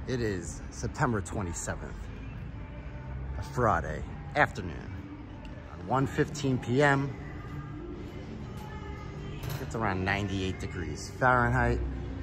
It is September 27th, a Friday afternoon, at 1:15 p.m. It's around 98 degrees Fahrenheit.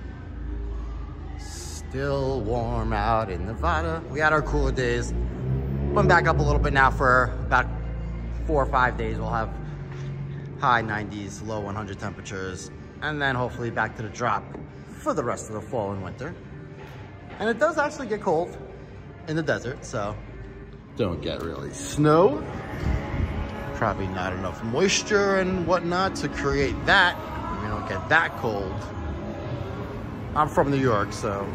Still warm out in Nevada. We had our cooler days. Went back up a little bit now for about 4 or 5 days. We'll have high 90s, low 100 temperatures, and then hopefully back to the drop for the rest of the fall and winter. And it does actually get cold in the desert, so don't get really snow. Probably not enough moisture and whatnot to create that. We don't get that cold. I'm from New York, so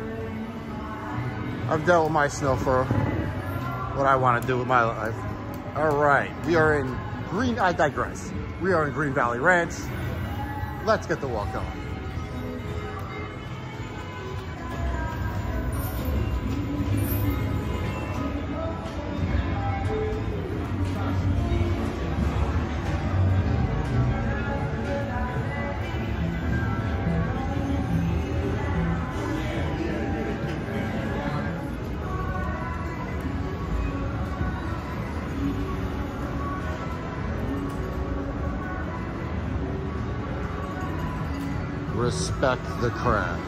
I've dealt with my snow for what I want to do with my life. All right, we are in I digress. We are in Green Valley Ranch. Let's get the walk going. Respect the craft.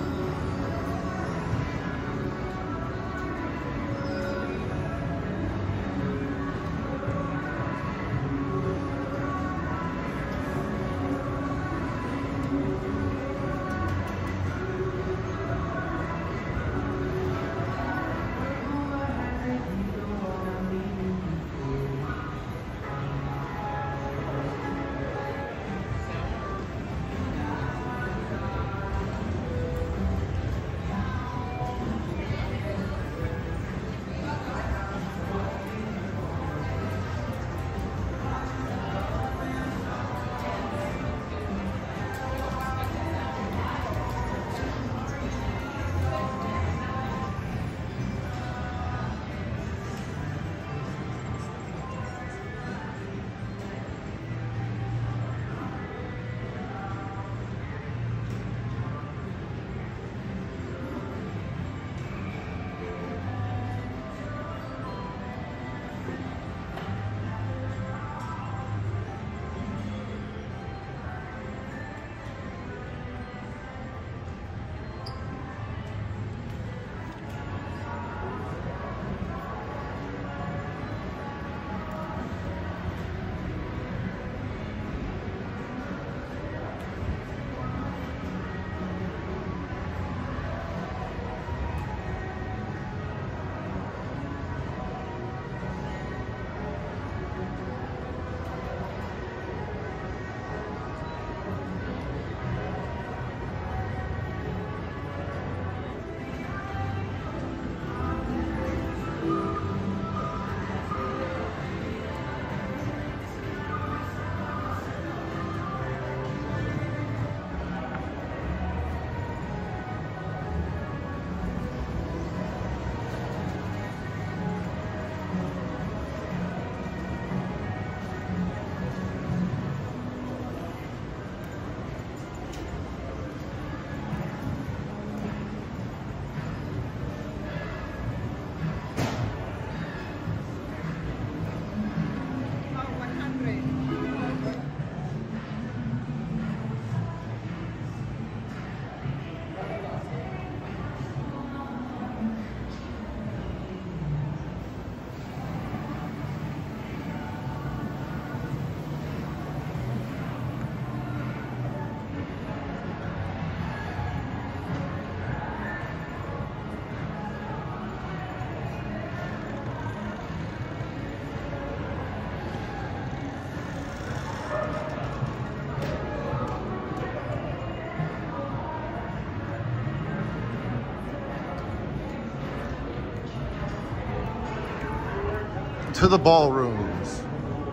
To the ballrooms.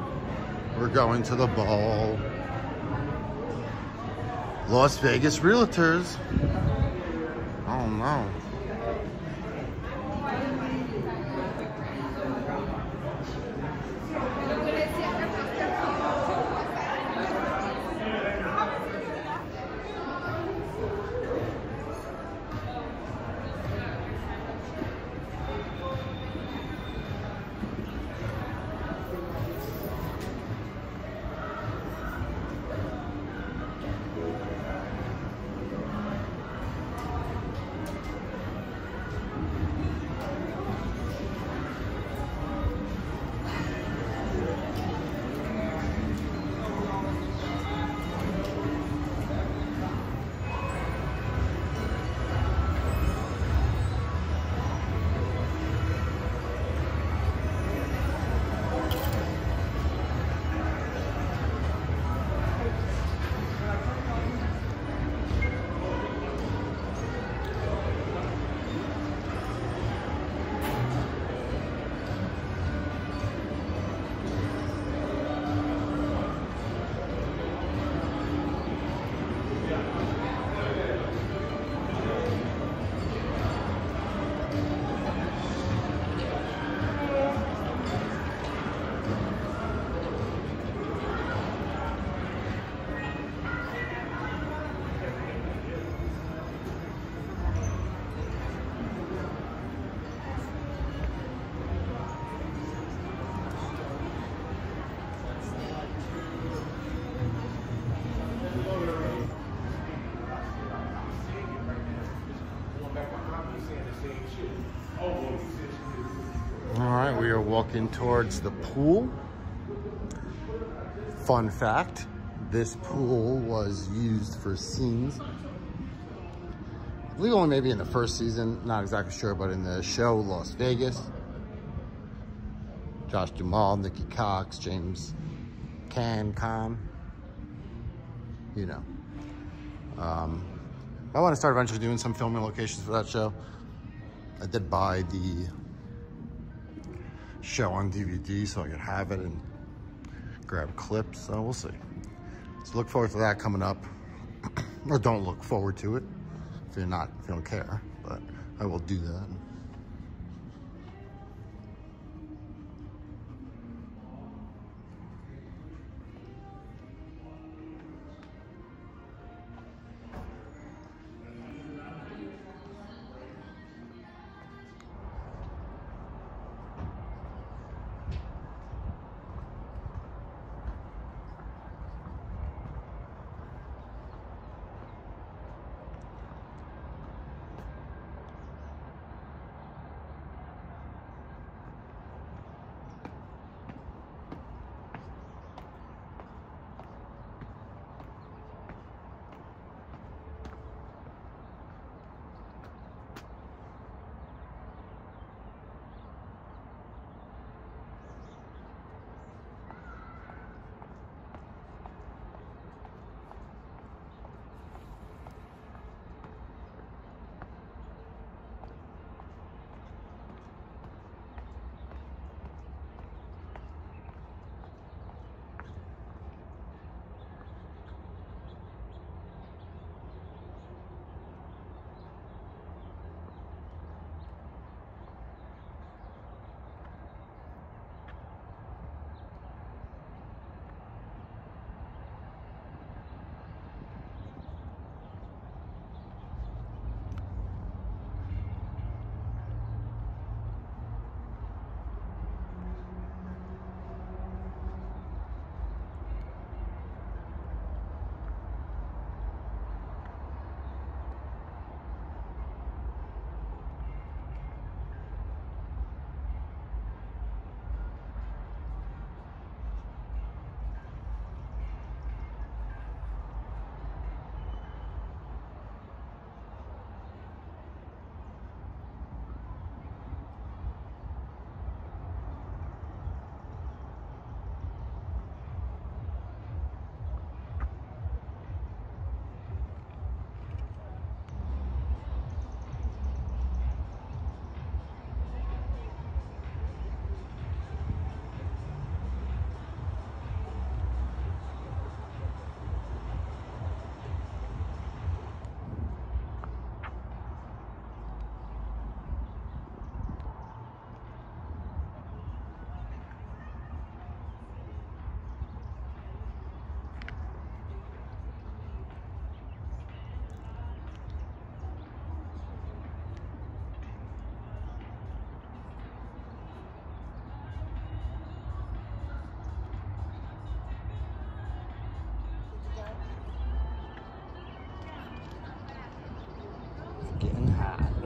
We're going to the ball. Las Vegas Realtors. Oh no. All right, we are walking towards the pool. Fun fact, this pool was used for scenes. I believe only maybe in the first season, not exactly sure, but in the show Las Vegas. Josh Duhamel, Nikki Cox, James Caan, you know. I want to start eventually doing some filming locations for that show. I did buy the show on DVD so I could have it and grab clips, so we'll see. So look forward to that coming up. Or don't look forward to it if you don't care, but I will do that. Getting hot.